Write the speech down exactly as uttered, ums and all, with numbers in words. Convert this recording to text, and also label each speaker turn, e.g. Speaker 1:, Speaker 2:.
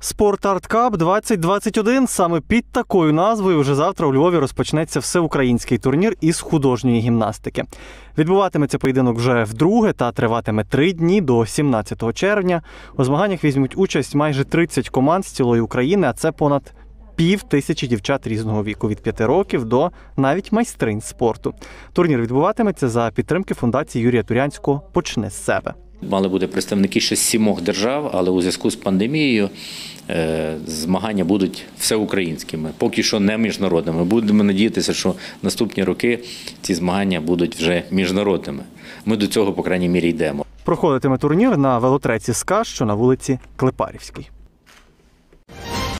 Speaker 1: Спорт-Арт Кап двадцять двадцять один. Саме під такою назвою вже завтра у Львові розпочнеться всеукраїнський турнір із художньої гімнастики. Відбуватиметься поєдинок вже вдруге та триватиме три дні до сімнадцятого червня. У змаганнях візьмуть участь майже тридцять команд з цілої України, а це понад пів тисячі дівчат різного віку – від п'яти років до навіть майстринь спорту. Турнір відбуватиметься за підтримки фундації Юрія Турянського «Почни з себе».
Speaker 2: Мали бути представники ще з сімох держав, але у зв'язку з пандемією змагання будуть всеукраїнськими, поки що не міжнародними. Будемо надіятися, що наступні роки ці змагання будуть вже міжнародними. Ми до цього, по крайній мірі, йдемо.
Speaker 1: Проходитиме турнір на велотреці «СКА», що на вулиці Клепарівській.